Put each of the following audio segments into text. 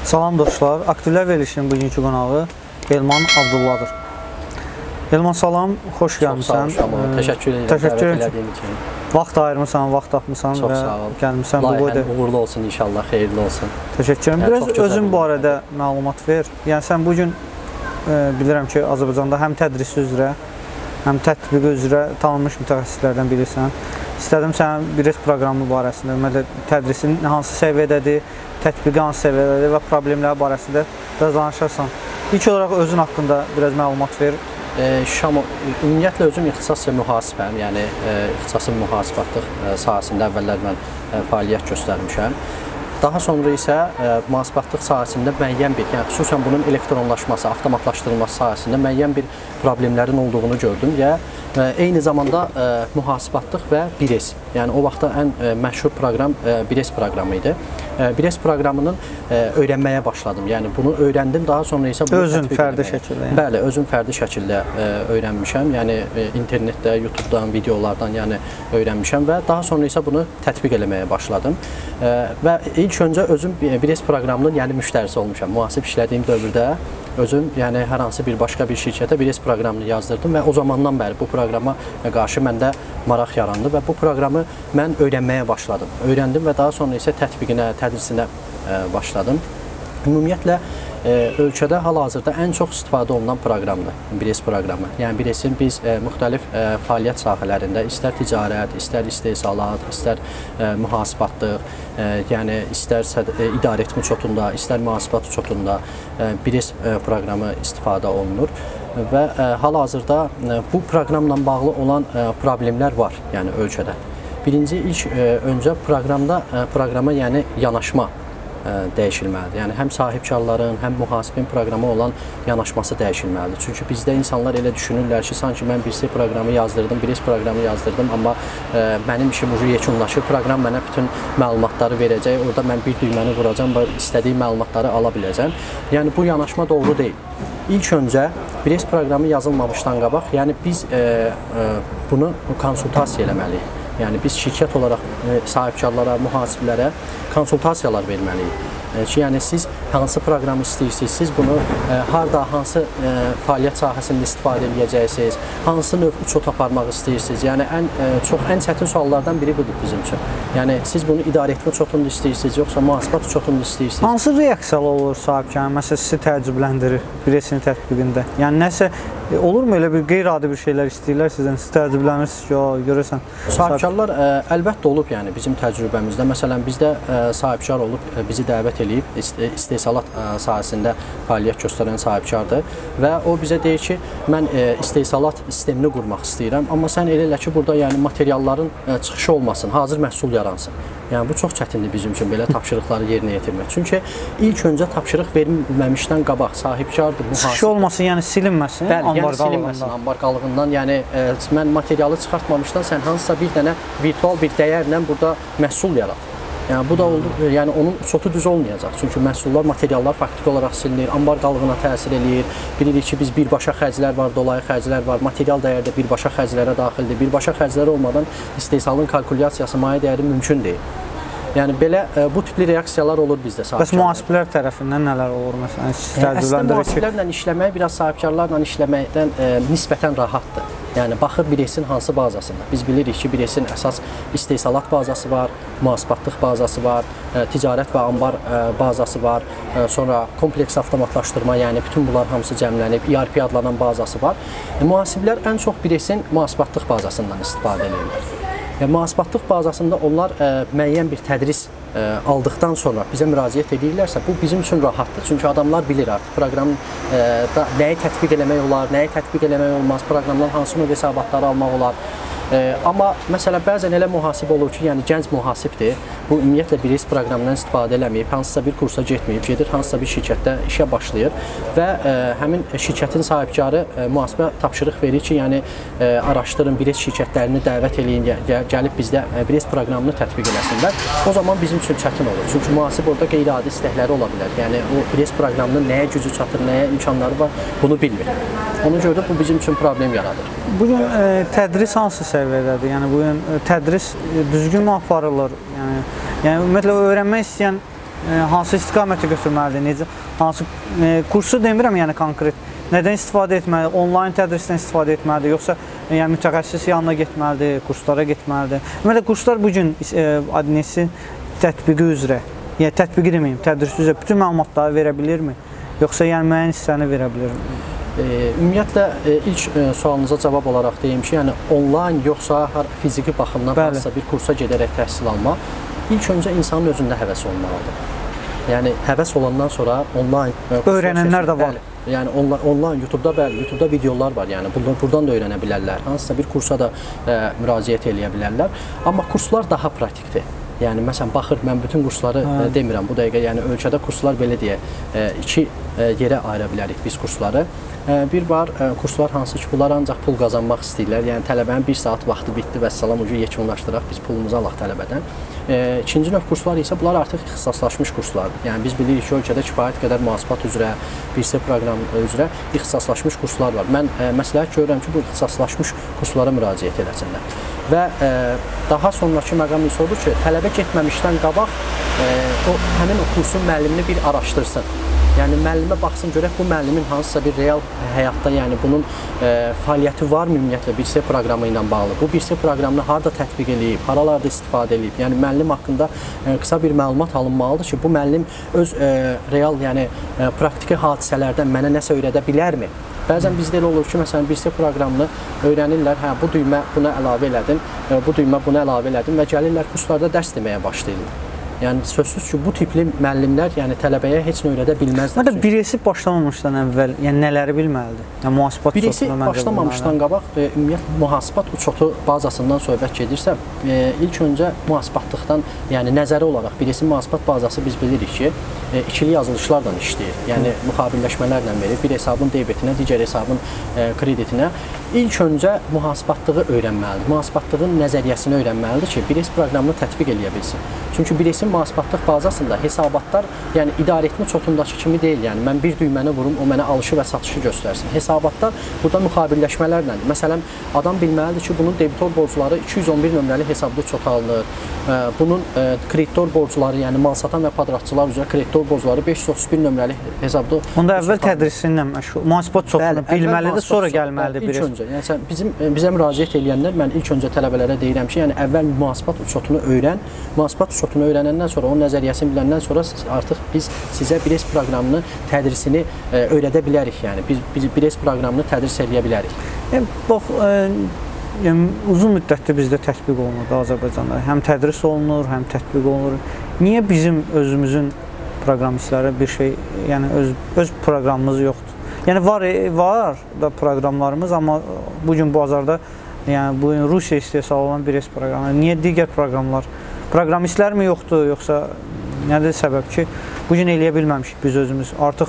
Salam dostlar, Aktivlər verilişinin bugünkü qonağı Elman Abdullahdır. Elman salam, xoş gəlmişsən. Çox sağ ol, təşəkkür edirəm dəvət elədiyin üçün. Vaxt ayırmısan, vaxt tapmısan və gəlmişsən bu boyda. Layihən uğurlu olsun inşallah, xeyirli olsun. Təşəkkür edirəm. Biraz özün barədə məlumat ver. Yəni sən bugün bilirəm ki, Azərbaycanda həm tədris üzrə, həm tətbiqi üzrə tanınmış mütəxəssislərdən birisən. İstədim sənin BİRES proqramı barəsində, ümumiyyətlə tədrisin hansı səviyyədədir, tətbiqi hansı səviyyədədir və problemləri barəsində biraz danışarsan. İlk olaraq özün haqqında biraz məlumat ver. Ümumiyyətlə özüm ixtisas mühasibəm, yəni ixtisasım mühasibatlıq sahəsində əvvəllər mən fəaliyyət göstərmişəm. Daha sonra isə mühasibatlıq sahəsində müəyyən bir, yəni xüsusən bunun elektronlaşması, avtomatlaşdırılması sahəsində müəyyən bir problemlərin olduğunu gördüm və eyni zamanda mühasibatlıq və BİRES, yəni o vaxtda ən məşhur proqram BİRES proqramı idi. BİRES proqramının öyrənməyə başladım. Yəni bunu öyrəndim, daha sonra isə bunu özün fərdi şəkildə. Bəli, özüm fərdi şəkildə öyrənmişəm. Yəni internetdə, YouTube-dan, videolardan yəni öyrənmişəm və daha sonra isə bunu tətbiq eləməyə başladım. Və ilk öncə özüm BİRES proqramının yəni müştərisi olmuşam. Mühasib işlədiyim dövrdə özüm yəni hər hansı bir başqa bir şirkətə BİRES proqramını yazdırdım və o zamandan bəri bu proqrama qarşı məndə maraq yarandı və bu proqramı mən öyrənməyə başladım. Öyrəndim və daha sonra isə tətbiqinə, tədrisinə başladım. Ümumiyyətlə ölkədə hal-hazırda ən çox istifadə olunan proqramdır BİRES proqramı. Yəni BİRESin biz müxtəlif fəaliyyət sahələrində istər ticarət, istər istehsalat, istər mühasibatlıq, yəni istərsə idarəetmə çotunda, istər mühasibat çotunda BİRES proqramı istifadə olunur və hal-hazırda bu proqramla bağlı olan problemlər var, yəni ölkədə. Birinci ilk öncə proqrama yəni yanaşma dəyişilməlidir. Yəni həm sahibkarların, həm mühasibin proqrama olan yanaşması dəyişilməlidir. Çünki bizdə insanlar elə düşünürlər ki, sanki mən BİRES proqramı yazdırdım, BİRES proqramı yazdırdım, amma mənim işim ucu yekunlaşır, proqram mənə bütün məlumatları verəcək, orada mən bir düyməni vuracam və istədiyim məlumatları ala biləcəm. Yəni bu yanaşma doğru deyil. İlk öncə BİRES proqramı yazılmamışdan qabaq, yəni biz bunu konsultasiya eləməliyik. Yəni biz şirkət olaraq sahibkarlara, mühasiblərə konsultasiyalar verməliyik. Ki, yəni siz hansı proqramı istəyirsiniz, siz bunu harda, hansı fəaliyyət sahəsində istifadə edəcəksiniz, hansı növ uçot aparmaq istəyirsiniz. Yəni ən çətin suallardan biri budur bizim üçün. Yəni siz bunu idarəetmə uçotunda istəyirsiniz, yoxsa mühasibat uçotunda istəyirsiniz? Hansı reaksiyalar olur sahibkarın? Məsələn, sizi təəccübləndirir BİRESin tətbiqində. Yəni nəsə olurmu elə bir qeyri-adi bir şeylər istəyirlər sizdən, siz təəccüblənirsiniz ki, görürsən. Sahibkarlar əlbəttə olub, yəni bizim təcrübəmizdə. Məsələn, bizdə sahibkar olub, bizi dəvət eləyib, istehsalat sahəsində fəaliyyət göstərən sahibkardır və o bizə deyir ki, mən istehsalat sistemini qurmaq istəyirəm, amma sən elə ki, burada yəni materialların çıxışı olmasın, hazır məhsul yaransın. Yəni bu çox çətindir bizim üçün belə tapşırıqları yerinə yetirmək. Çünki ilk öncə tapşırıq verilməmişdən qabaq sahibkardır, mühasib. Çıxışı olmasın, yəni silinməsin, yəni silinməsin ambar qalığından. Yəni mən materialı çıxartmamışdan sən hansısa bir dənə virtual bir dəyərlə burada məhsul yarat. Yəni bu da yəni onun uçotu düz olmayacaq. Çünki məhsullar, materiallar faktiki olaraq silinir, ambar qalığına təsir eləyir. Bilirik ki, biz birbaşa xərclər var, dolayı xərclər var, material dəyəri də birbaşa xərclərə daxildir. Birbaşa xərclər olmadan istehsalın kalkulyasiyası, maliyyə dəyəri mümkün deyil. Yəni belə bu tipli reaksiyalar olur bizdə sahibkarlar. Bəs mühasiblər tərəfindən nələr olur məsələn? Əslində mühasiblərlə işləmək biraz sahibkarlarla işləməkdən nisbətən rahatdır. Yəni baxır BİRESin hansı bazasında. Biz bilirik ki, BİRESin əsas istehsalat bazası var, mühasibatlıq bazası var, ticarət və ambar bazası var, sonra kompleks avtomatlaşdırma, yəni bütün bunlar hamısı cəmlənib, ERP adlanan bazası var. Mühasiblər ən çox BİRESin mühasibatlıq bazasından istifadə edirlər. Mühasibatlıq bazasında onlar müəyyən bir tədris aldıqdan sonra bizə müraciət edirlərsə, bu bizim üçün rahatdır. Çünki adamlar bilir artıq proqramda nəyi tətbiq eləmək olar, nəyi tətbiq eləmək olmaz, proqramdan hansı növ hesabatları almaq olar. Amma məsələn, bəzən elə mühasib olur ki, yəni gənc mühasibdir, bu ümumiyyətlə BİRES proqramından istifadə eləməyib, hansısa bir kursa getməyib, gedir hansısa bir şirkətdə işə başlayır və həmin şirkətin sahibkarı mühasibə tapşırıq verir ki, yəni araşdırın, BİRES şirkətlərini dəvət eləyin, gəlib bizdə BİRES proqramını tətbiq eləsinlər. O zaman bizim üçün çətin olur. Çünki mühasib orada qeyri-adi istəkləri ola bilər. Yəni o BİRES proqramının nəyə gücü çatır, nəyə imkanları var, bunu bilmir. Ona görə də bu bizim üçün problem yaradır. Bugün tədris hansı səviyyədədir? Yəni bugün tədris düzgün mü aparılır? Yəni ümumiyyətlə öyrənmək istəyən hansı istiqamətə götürməlidir, necə, hansı kursu demirəm, yəni konkret, nədən istifadə etməlidir, onlayn tədrisdən istifadə etməlidir, yoxsa yəni mütəxəssis yanına getməlidir, kurslara getməlidir. Ümumiyyətlə, kurslar bugün adresi tətbiqi üzrə, yəni tətbiqi deməyim, tədris üzrə bütün məlumatları verə bilirmi, yoxsa yəni müəyyən hissəni verə bilirmi? Ümumiyyətlə, ilk sualınıza cavab olaraq deyim ki, yəni onlayn yoxsa fiziki baxımdan hansısa bir kursa gedərək təhsil almaq, ilk öncə insanın özündə həvəs olmalıdır. Yəni, həvəs olandan sonra onlayn öyrənənlər də var. Yəni, onlayn, YouTube'da videolar var, yəni buradan da öyrənə bilərlər, hansısa bir kursa da müraciət eləyə bilərlər. Amma kurslar daha praktikdir. Yəni, məsələn, baxır, mən bütün kursları demirəm bu dəqiqə, yəni ölkədə kurslar belə deyə, iki yerə ayıra bilərik biz kursları. Bir var, kurslar hansı ki, bunlar ancaq pul qazanmaq istəyirlər, yəni tələbənin 1 saat vaxtı bitdi və salam ucu yekunlaşdıraq, biz pulumuzu alaq tələbədən. İkinci növ kurslar isə bunlar artıq ixtisaslaşmış kurslardır. Yəni, biz bilirik ki, ölkədə kifayət qədər mühasibat üzrə, BIRSE proqramı üzrə ixtisaslaşmış kurslar var. Mən məsləhət görürəm ki, bu ixtisaslaşmış kurslara müraciət eləsinlər. Və daha sonraki məqam isə odur ki, tələbə getməmişdən qabaq həmin o kursun müəllimini bir araşdırsın. Yəni, müəllimə baxsın, görək bu müəllimin hansısa bir real həyatda, yəni bunun fəaliyyəti varmı ümumiyyətlə BIRSE proqramı ilə bağlı? Bu BIRSE proqramını harada tətbiq edib, haralarda istifadə edib? Yəni, müəllim haqqında qısa bir məlumat alınmalıdır ki, bu müəllim öz real, yəni praktiki hadisələrdən mənə nəsə öyrədə bilərmi? Bəzən bizdə elə olur ki, məsələn, BIRSE proqramını öyrənirlər, hə, bu düymə buna əlavə elədin, bu düymə buna əlavə elədin və gəlirlər kurslarda dərs deməyə başlayırlar. Yəni, sözsüz ki, bu tipli müəllimlər tələbəyə heç nə öyrədə bilməzlər. Məndə BIRSE başlamamışdan əvvəl nələri bilməlidir? Yəni, mühasibat BIRSE başlamamışdan qabaq, ümumiyyətlə, mühasibat uçotu bazasından söhbət gedirsə, ilk öncə mühasibatlıqdan, yəni nəzəri olaraq, BIRSE mühasibat bazası biz bilirik ki, ikili yazılışlarla işləyir. Yəni, müqabilləşmələrlə verir, bir hesabın debitinə, digər hesabın kreditinə. İlk öncə mühasibatlığı öyrənməlidir. Mühasibatlığın nəzəriyyəsini öyrənməlidir ki, BIRSE proqramını tətbiq eləyə bilsin. Çünki BIRSE mühasibatlıq bazasında hesabatlar, yəni idarəetmə çotundakı kimi deyil. Yəni, mən bir düyməni vurum, o mənə alışı və satışı göstərsin. Hesabatlar burada müqabilləşmələrlədir. Məsələn, adam bilməlidir ki, bunun debitor borcları 211 nömrəli hesabda çota alınır. Bunun kreditor borcları, yəni mal satan və padratçılar üzrə kreditor borcları 531 nömrəli hesabda. Onda əvvəl tədrisinlə məşğul, mühasibat çotunu bilməlidir, sonra gəlməlidir BIRSE. İlk öncə, yəni bizə müraciət edənlər, mən ilk öncə tələbələrə deyirəm ki, yəni əvvəl mühasibat çotunu öyrən, mühasibat çotunu öyrənəndən sonra, onun nəzəriyyəsini biləndən sonra artıq biz sizə BIRSE proqramını, tədrisini öyrədə bilərik, yəni biz BIRSE proqramını tədris edə bilərik. Bax, uzun müddətdir bizdə tətbiq olunur Azərbaycanda. Həm tədris olunur, həm tətbiq olunur. Niyə bizim özümüzün proqramistlərə bir şey, yəni öz proqramımız yoxdur? Yəni var da proqramlarımız, amma bugün bazarda, yəni bu Rusiya istehsal olan BIRSE proqramı. Niyə digər proqramlar? Proqramistlər mi yoxdur, yoxsa nədir səbəb ki, bugün eləyə bilməmişik biz özümüz. Artıq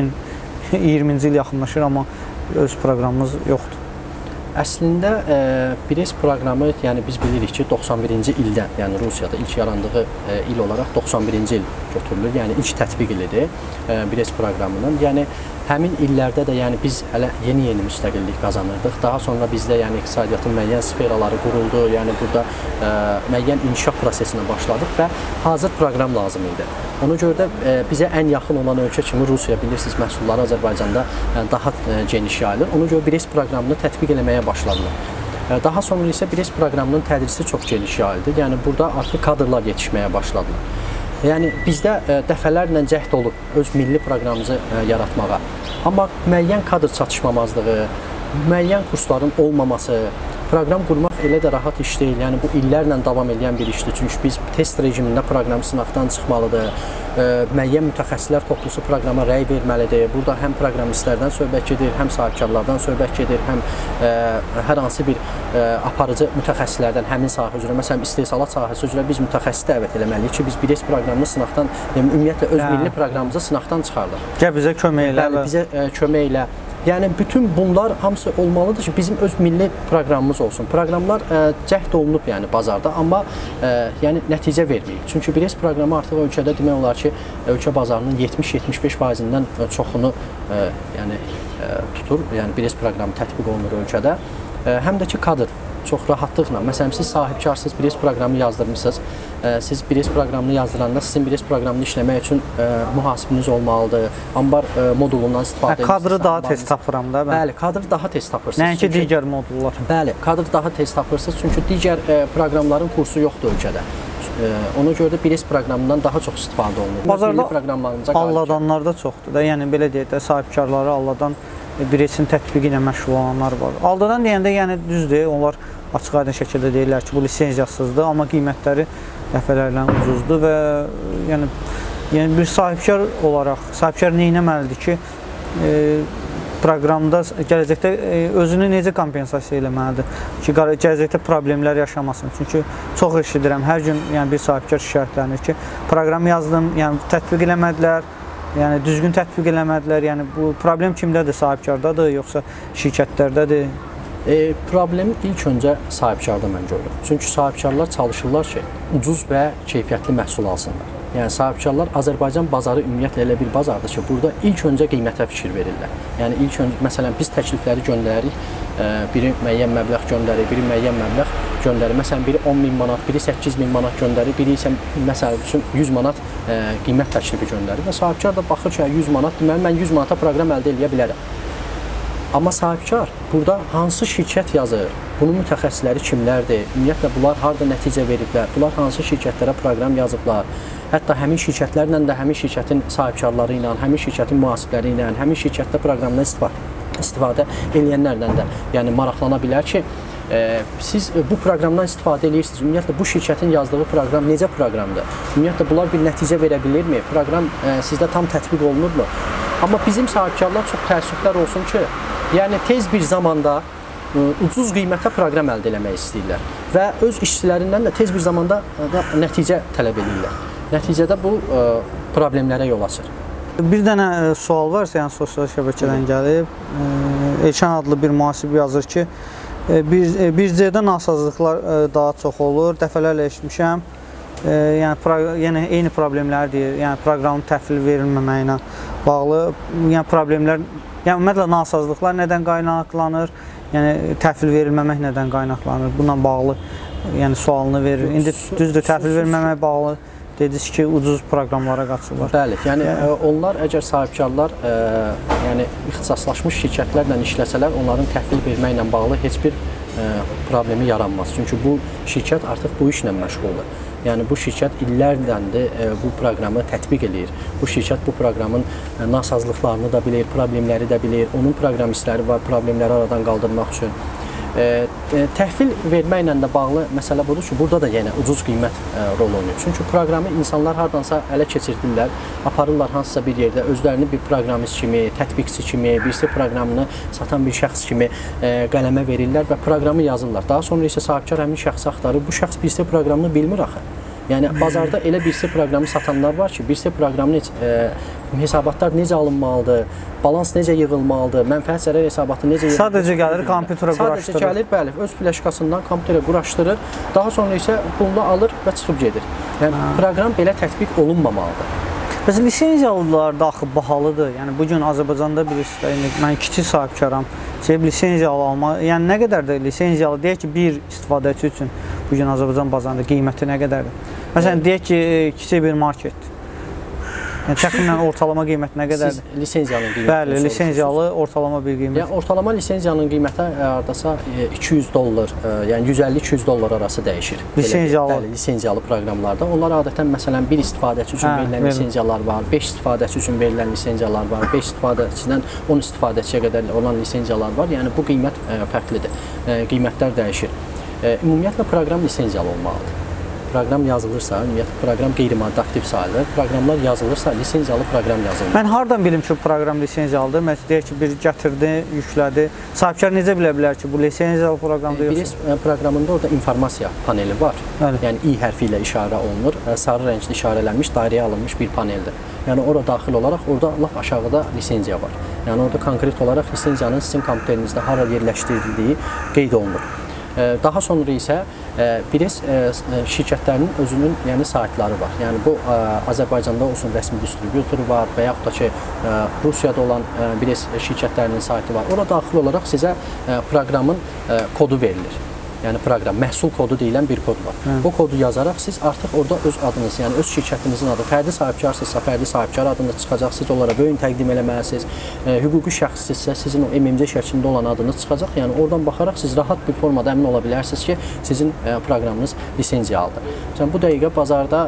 2020-ci il yaxınlaşır, amma öz proqramımız yoxdur. Əslində, BIRSE proqramı, yəni biz bilirik ki, 91-ci ildə, yəni Rusiyada ilk yarandığı il olaraq 91-ci il götürülür, yəni ilk tətbiq ilidir BIRSE proqramının. Yəni, həmin illərdə də yəni biz hələ yeni müstəqillik qazanırdıq. Daha sonra bizdə yəni iqtisadiyyatın müəyyən sferaları quruldu, yəni burada müəyyən inkişaf prosesinə başladıq və hazır proqram lazım idi. Ona görə də bizə ən yaxın olan ölkə kimi Rusiya, bilirsiniz, məhsulları Azərbaycanda daha geniş yayılır. Ona görə BIRSE proqramını tətbiq eləməyə başladılar. Daha sonra isə BIRSE proqramının tədrisi çox geniş yayıldı. Yəni burada artıq kadrlar yetişməyə başladılar. Yəni bizdə dəfələrlə cəhd olub öz milli proqramımızı yaratmağa. Amma müəyyən kadr çatışmamazlığı, müəyyən kursların olmaması, proqram qurmaq elə də rahat iş deyil. Yəni bu illərlə davam edən bir işdir. Çünki biz test rejimində proqram sınaqdan çıxmalıdır. Müəyyən mütəxəssislər toplusu proqrama rəy verməlidir. Burada həm proqramistlərdən söhbət gedir, həm sahibkarlardan söhbət gedir, həm hər hansı bir aparıcı mütəxəssislərdən həmin sahə üzrə, məsələn, istehsalat sahəsi üzrə biz mütəxəssis dəvət eləməliyik ki, biz BIRSE proqramını sınaqdan, ümumiyyətlə öz milli proqramımızı sınaqdan çıxardıq. Gəl bizə kömək elə. Bəli, bizə kömək elə. Yəni bütün bunlar hamısı olmalıdır ki, bizim öz milli proqramımız olsun. Proqramlar cəhd olunub yəni bazarda, amma yəni nəticə verməyib. Çünki BIRSE proqramı artıq ölkədə demək olar ki, ölkə bazarının 70-75%-dən çoxunu yəni tutur. Yəni BIRSE proqramı tətbiq olunur ölkədə. Həm də ki kadr çox rahatlıqla, məsələn, siz sahibkarsınız, bir proqramı yazdırmısınız. Siz bir proqramını yazdıranda sizin bir proqramını işləmək üçün mühasibiniz olmalıdır. Ambar modulundan istifadə edirsiniz. Kadrı daha tez tapıram da. Bəli, kadrı daha tez tapırsınız. Nəinki digər modullar. Bəli, kadrı daha tez tapırsınız. Çünki digər proqramların kursu yoxdur ölkədə. Ona görə də bir proqramından daha çox istifadə olunur. Bazarda alladanlar da çoxdur da. Yəni belə deyək də, sahibkarları alladan bir-esin tətbiqi ilə məşğul olanlar var. Aldadan deyəndə yəni düzdür, onlar açıq aydın şəkildə deyirlər ki, bu lisenziyasızdır, amma qiymətləri dəfələrlə ucuzdur və yəni bir sahibkar olaraq sahibkar nə etməlidir ki, proqramda gələcəkdə özünü necə kompensasiya eləməlidir ki, gələcəkdə problemlər yaşamasın. Çünki çox eşidirəm, hər gün yəni bir sahibkar şikayətlənir ki, proqram yazdım, yəni tətbiq eləmədilər, yəni düzgün tətbiq eləmədilər. Yəni bu problem kimdədir? Sahibkardadır, yoxsa şirkətlərdədir? Problemi ilk öncə sahibkarda mən görürəm. Çünki sahibkarlar çalışırlar ki, ucuz və keyfiyyətli məhsul alsınlar. Yəni sahibkarlar Azərbaycan bazarı ümumiyyətlə elə bir bazardır ki, burada ilk öncə qiymətə fikir verirlər. Yəni ilk öncə, məsələn, biz təklifləri göndəririk, biri müəyyən məbləğ göndərir, biri müəyyən məbləğ göndərir. Məsələn, biri 10.000 manat, biri 8.000 manat göndərir, biri isə məsəl üçün 100 manat qiymət təklifi göndərir və sahibkar da baxır ki, 100 manat, deməli mən 100 manata proqram əldə edə bilərəm. Amma sahibkar burada hansı şirkət yazır, bunun mütəxəssisləri kimlərdir, ümumiyyətlə bunlar harada nəticə veriblər, bunlar hansı şirkətlərə proqram yazıblar, hətta həmin şirkətlərlə də həmin şirkətin sahibkarları ilə, həmin şirkətin mühasibləri ilə, həmin şirkətdə proqramdan istifadə edənlərlə də yəni maraqlana bilər ki, siz bu proqramdan istifadə edirsiniz. Ümumiyyətlə bu şirkətin yazdığı proqram necə proqramdır? Ümumiyyətlə bunlar bir nəticə verə bilirmi? Proqram sizdə tam tətbiq olunurmu? Amma bizim sahibkarlar çox təəssüflər olsun ki, yəni tez bir zamanda ucuz qiymətə proqram əldə etmək istəyirlər və öz işçilərindən də tez bir zamanda da nəticə tələb edirlər. Nəticədə bu problemlərə yol açır. Bir dənə sual var, yəni sosial şəbəkədən gəlib. Elşən adlı bir mühasib yazır ki, bircədə nasazlıqlar daha çox olur. Dəfələrlə eşitmişəm. Yəni eyni problemlər deyir. Yəni proqramın təhvil verilməməyi ilə bağlı. Yəni problemlər, yəni ümumiyyətlə nasazlıqlar nədən qaynaqlanır? Yəni təhvil verilməmək nədən qaynaqlanır? Bununla bağlı yəni sualını verir. İndi düzdür, təhvil verilməməyə bağlı dediniz ki, ucuz proqramlara qaçırlar. Bəli, yəni onlar əgər sahibkarlar yəni ixtisaslaşmış şirkətlərlə işləsələr, onların təhvil verməklə bağlı heç bir problemi yaranmaz. Çünki bu şirkət artıq bu işlə məşğuldur. Yəni bu şirkət illərdəndir bu proqramı tətbiq edir. Bu şirkət bu proqramın nasazlıqlarını da bilir, problemləri də bilir. Onun proqramistləri var, problemləri aradan qaldırmaq üçün. Təhvil verməklə də bağlı məsələ budur ki, burada da yenə ucuz qiymət rol oynayır. Çünki proqramı insanlar hardansa ələ keçirdirlər, aparırlar hansısa bir yerdə özlərini bir proqramist kimi, tətbiqçi kimi, birisi proqramını satan bir şəxs kimi qələmə verirlər və proqramı yazırlar. Daha sonra isə sahibkar həmin şəxsi axtarır. Bu şəxs birisi proqramını bilmir axı. Yəni bazarda elə birisi proqramı satanlar var ki, birisi proqramını hesabatlar necə alınmalıdır, balans necə yığılmalıdır, mənfəət zərər hesabatı necə yığılmalıdır. Sadəcə gəlir, kompüterə quraşdırır. Sadəcə gəlir, bəli, öz flaşkasından kompüterə quraşdırır, daha sonra isə pulunu alır və çıxıb gedir. Yəni proqram belə tətbiq olunmamalıdır. Bəs lisenziyalılar da axı bahalıdır. Yəni bugün Azərbaycanda bilirsiniz, mən kiçik sahibkaram, lisenziyalı alma, yəni nə qədər də lisenziyalı deyək ki, bir istifadəçi üçün bugün Azərbaycan bazarında qiyməti nə qədərdir? Məsələn, deyək ki, kiçik bir market. Yəni təxminən ortalama qiymət nə qədərdir? Siz lisenziyanın qiyməti. Bəli, lisenziyalı ortalama bir qiymət. Yəni ortalama lisenziyanın qiyməti hardasa $200, yəni 150-200 dollar arası dəyişir. Lisenziyalı. Bəli, lisenziyalı proqramlarda. Onlar adətən məsələn bir istifadəçi üçün verilən lisenziyalar var, 5 istifadəçi üçün verilən lisenziyalar var, 5 istifadəçidən 10 istifadəçiyə qədər olan lisenziyalar var. Yəni bu qiymət fərqlidir. Qiymətlər dəyişir. Ümumiyyətlə proqram lisenziyalı olmalıdır. Proqram yazılırsa, ümumiyyətlə proqram qeyri-maddi aktiv sayılır. Proqramlar yazılırsa, lisenziyalı proqram yazılır. Mən hardan bilim ki, proqram lisenziyalıdır? Məsələn, deyək ki, biri gətirdi, yüklədi. Sahibkar necə bilə bilər ki, bu lisenziyalı proqramda yoxsa? Bir proqramında orada informasiya paneli var. Bəli. Yəni i hərfi ilə işarə olunur. Sarı rəngli işarələnmiş, dairəyə alınmış bir paneldir. Yəni ora daxil olaraq orada lap aşağıda lisenziya var. Yəni orada konkret olaraq lisenziyanın sizin kompüterinizdə hara yerləşdirildiyi qeyd olunur. Daha sonra isə BİRES şirkətlərinin özünün yəni saytları var. Yəni bu Azərbaycanda olsun rəsmi distributoru var və yaxud da ki Rusiyada olan BİRES şirkətlərinin saytı var. Ora daxil olaraq sizə proqramın kodu verilir. yəni proqram, məhsul kodu deyilən bir kod var. O kodu yazaraq siz artıq orada öz adınız, yəni öz şirkətinizin adı, fərdi sahibkarsınızsa fərdi sahibkar adını çıxacaq, siz onlara bu gün təqdim eləməlisiniz. Hüquqi şəxssinizsə sizin o MMC şəklində olan adınız çıxacaq. Yəni oradan baxaraq siz rahat bir formada əmin ola bilərsiniz ki, sizin proqramınız lisenziyalıdır. Məsələn, bu dəqiqə bazarda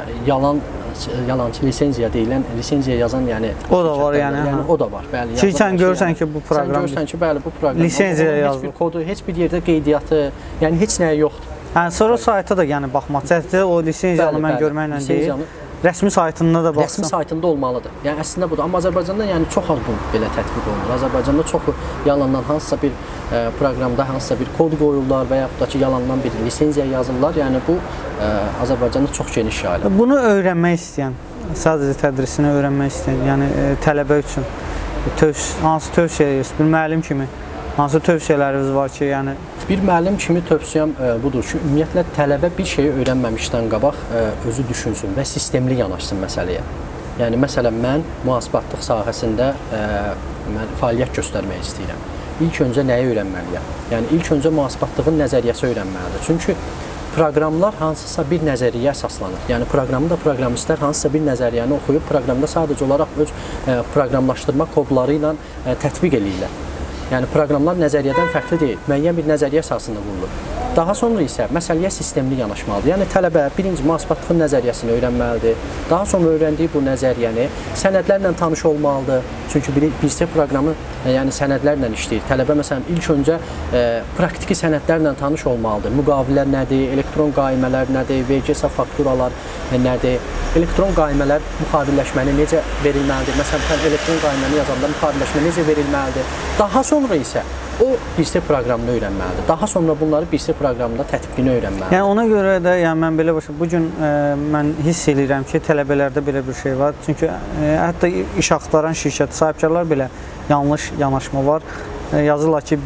yalançı lisenziya deyilən, lisenziya yazan, yəni o da var, yəni o da var. Bəli, ki sən görürsən ki, bu proqram, sən görürsən ki, bəli, bu proqram lisenziya yazılır. Heç bir kodu, heç bir yerdə qeydiyyatı, yəni heç nəyi yoxdur. Yəni sonra sayta da yəni baxmaq. Çətin o lisenziyanı mən görməklə deyil. Rəsmi saytında da baxsam. Rəsmi saytında olmalıdır. Yəni əslində budur. Amma Azərbaycanda yəni çox az bu belə tətbiq olunur. Azərbaycanda çoxu yalandan hansısa bir proqramda hansısa bir kod qoyurlar və yaxud da ki, yalandan bir lisenziya yazırlar. Yəni bu Azərbaycanda çox geniş yayılır. Bunu öyrənmək istəyən, sadəcə tədrisini öyrənmək istəyən, yəni tələbə üçün hansı tövsiyələr, bir müəllim kimi hansı tövsiyələriniz var ki, yəni bir müəllim kimi tövsiyəm budur ki, ümumiyyətlə tələbə bir şeyi öyrənməmişdən qabaq özü düşünsün və sistemli yanaşsın məsələyə. Yəni məsələn mən mühasibatlıq sahəsində mən fəaliyyət göstərmək istəyirəm. İlk öncə nəyi öyrənməliyəm? Yəni ilk öncə mühasibatlığın nəzəriyyəsi öyrənməlidir. Çünki proqramlar hansısa bir nəzəriyyə əsaslanır. Yəni proqramı da proqramistlər hansısa bir nəzəriyyəni oxuyub proqramda sadəcə olaraq öz proqramlaşdırma kodları ilə tətbiq eləyirlər. Yəni proqramlar nəzəriyyədən fərqli deyil, müəyyən bir nəzəriyyə əsasında qurulur. Daha sonra isə məsələyə sistemli yanaşmalıdır. Yəni tələbə birinci mühasibatlığın nəzəriyyəsini öyrənməlidir. Daha sonra öyrəndiyi bu nəzəriyyəni sənədlərlə tanış olmalıdır. Çünki bircə proqramı yəni sənədlərlə işləyir. Tələbə məsələn ilk öncə praktiki sənədlərlə tanış olmalıdır. Müqavilələr nədir, elektron qaimələr nədir, VGS fakturalar nədir, elektron qaimələr müxavirləşməni necə verilməlidir. Məsələn, elektron qaiməni yazanda müxavirləşmə necə verilməlidir. Daha sonra isə o bircə proqramını öyrənməlidir. Daha sonra bunları bircə proqramda tətbiqini öyrənməlidir. Yəni ona görə də yəni mən belə başa bu gün mən hiss edirəm ki, tələbələrdə belə bir şey var. Çünki hətta iş axtaran şirkət sahibkarlar belə yanlış yanaşma var. Yazırlar ki,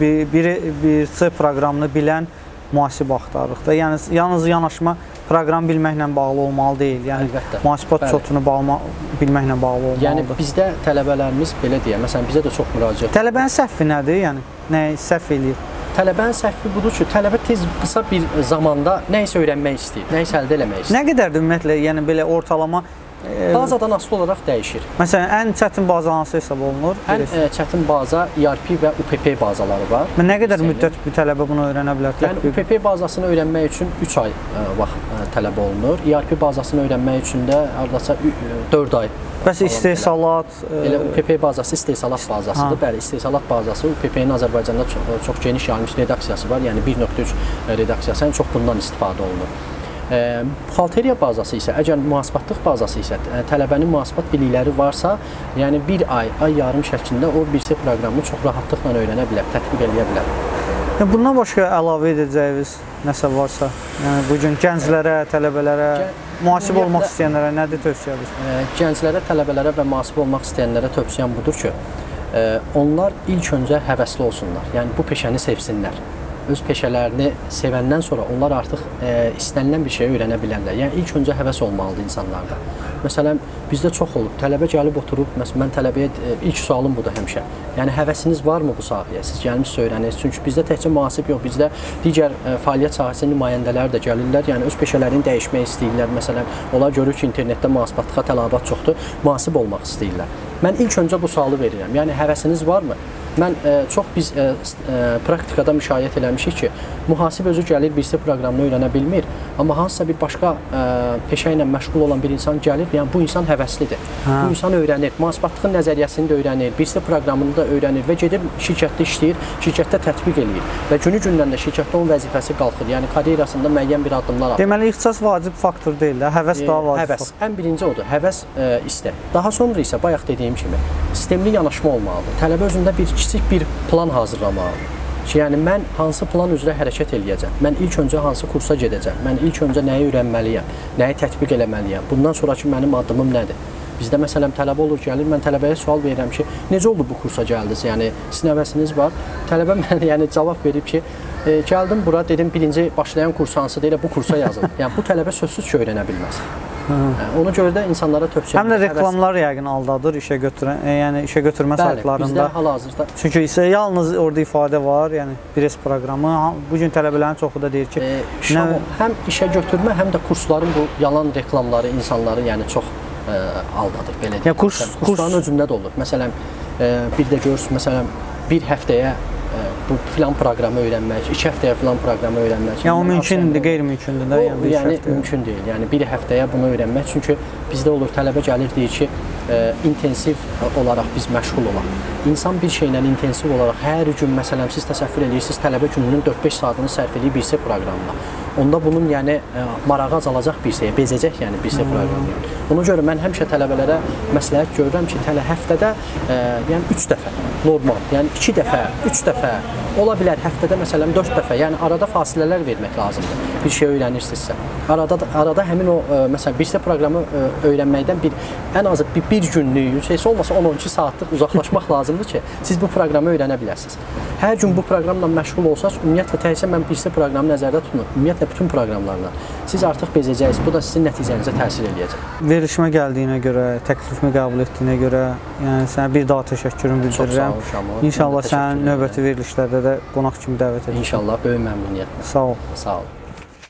bir C proqramını bilən mühasib axtarırıq da. Yəni yalnız yanaşma proqram bilməklə bağlı olmalı deyil. Yəni mühasibat çotunu bilməklə bağlı olmalıdır. Yəni bizdə tələbələrimiz belə deyə, məsələn bizə də çox müraciət. Tələbənin səhvi nədir? Yəni nəyi səhv eləyir? Tələbənin səhvi budur ki, tələbə tez qısa bir zamanda nə isə öyrənmək istəyir, nə isə əldə eləmək istəyir. Nə qədərdir ümumiyyətlə, yəni belə ortalama bazadan asılı olaraq dəyişir. Məsələn, ən çətin baza hansı hesab olunur? Ən çətin baza ERP və UPP bazaları var. Nə qədər müddət bir tələbə bunu öyrənə bilər? Yəni UPP bazasını öyrənmək üçün 3 ay vaxt tələb olunur. ERP bazasını öyrənmək üçün də hardasa 4 ay. Bəs istehsalat? Elə UPP bazası istehsalat bazasıdır. Bəli, istehsalat bazası UPP-nin Azərbaycanda çox geniş yayılmış redaksiyası var. Yəni 1.3 redaksiyası ən çox bundan istifadə olunur. Buxalteriya bazası isə, əgər mühasibatlıq bazası isə tələbənin mühasibat bilikləri varsa, yəni bir ay yarım şəklində o bircə proqramını çox rahatlıqla öyrənə bilər, tətbiq eləyə bilər. Bundan başqa əlavə edəcəyiniz nəsə varsa, yəni bu gün gənclərə, tələbələrə, mühasib olmaq istəyənlərə nədir tövsiyədir? Gənclərə, tələbələrə və mühasib olmaq istəyənlərə tövsiyəm budur ki, onlar ilk öncə həvəsli olsunlar, yəni bu peşəni sevsinlər. Öz peşələrini sevəndən sonra onlar artıq istənilən bir şeyi öyrənə bilərlər. Yəni ilk öncə həvəs olmalıdır insanlarda. Məsələn, bizdə çox olub, tələbə gəlib oturub, məsələn, mən tələbəyə ilk sualım budur həmişə. Yəni həvəsiniz varmı bu sahəyə? Siz gəlmişsiniz öyrənirsiniz. Çünki bizdə təkcə mühasib yox, bizdə digər fəaliyyət sahəsinin nümayəndələri də gəlirlər. Yəni öz peşələrini dəyişmək istəyirlər. Məsələn, onlar görür ki, internetdə mühasibatlığa tələbat çoxdur, mühasib olmaq istəyirlər. Mən ilk öncə bu sualı verirəm. Yəni həvəsiniz varmı? Mən biz praktikada müşahidə eləmişik ki, mühasib özü gəlir, bircə proqramını öyrənə bilmir, amma hansısa bir başqa peşə ilə məşğul olan bir insan gəlir, yəni bu insan həvəslidir. Bu insan öyrənir, mühasibatlığın nəzəriyyəsini də öyrənir, bircə proqramını da öyrənir və gedib şirkətdə işləyir, şirkətdə tətbiq eləyir və günü-gündən də şirkətdə onun vəzifəsi qalxır, yəni karyerasında müəyyən bir addımlar atır. Deməli, ixtisas vacib faktor deyil də, həvəs daha vacib. Həvəs, ən birinci odur, həvəs istək. Daha sonra isə bayaq dediyim kimi, sistemli yanaşma olmalıdır. Tələbə özündə kiçik bir plan hazırlamalıdır. Ki, yəni mən hansı plan üzrə hərəkət eləyəcəm? Mən ilk öncə hansı kursa gedəcəm? Mən ilk öncə nəyi öyrənməliyəm? Nəyi tətbiq eləməliyəm? Bundan sonraki mənim addımım nədir? Bizdə məsələn tələbə olur, gəlir, mən tələbəyə sual verirəm ki, necə oldu bu kursa gəldiniz? Yəni sizin həvəsiniz var. Tələbə mənə yəni cavab verib ki, gəldim bura, dedim birinci başlayan kurs hansıdır, elə bu kursa yazın. Yəni bu tələbə sözsüz ki, öyrənə bilməz. Ona görə də insanlara tövsiyə Həm də reklamlar yəqin aldadır işə götürən, yəni işə götürmə saytlarında. Bizdə hal-hazırda Çünki isə yalnız orada ifadə var, yəni BRS proqramı. Bu gün tələbələrin çoxu da deyir ki, həm işə götürmə, həm də kursların bu yalan reklamları insanları yəni çox aldadır belə deyək. Kursların özündə də olur. Məsələn, bir də görürsünüz, məsələn, bir həftəyə bu filan proqramı öyrənmək, 2 həftəyə filan proqramı öyrənmək. Yəni o mümkündür, qeyri-mümkündür də, yəni mümkün deyil. Yəni bir həftəyə bunu öyrənmək, çünki bizdə olur tələbə gəlir deyir ki, intensiv olaraq biz məşğul olaq. İnsan bir şeylə intensiv olaraq hər gün məsələn siz təsəvvür edirsiniz, tələbə gününün 4-5 saatını sərf edib birsə proqramına. Onda bunun yəni marağı azalacaq birsə, bezəcək yəni birsə proqramına. Ona görə mən həmişə tələbələrə məsləhət görürəm ki, həftədə yəni 3 dəfə normal, yəni 2 dəfə, 3 dəfə, ola bilər həftədə məsələn 4 dəfə, yəni arada fasilələr vermək lazımdır. Bir şey öyrənirsinizsə. Arada həmin o məsələn birsə proqramı öyrənməkdən ən azı bir günlük, heç olmasa 10-12 saatlıq uzaqlaşmaq lazımdır ki, siz bu proqramı öyrənə biləsiniz. Hər gün bu proqramla məşğul olsaz, ümumiyyətlə təkcə mən birsə proqramı nəzərdə tutun, ümumiyyətlə bütün proqramlarla siz artıq bezəcəksiniz. Bu da sizin nəticənizə təsir eləyəcək. Verilişimə gəldiyinə görə, təklifimi qəbul etdiyinə görə, yəni sənə bir daha təşəkkürümü bildirirəm. Çox sağ ol, İnşallah sənin növbəti verilişlərdə də qonaq kimi dəvət edəcəm. İnşallah, böyük məmnuniyyətlə. Sağ ol. Sağ ol.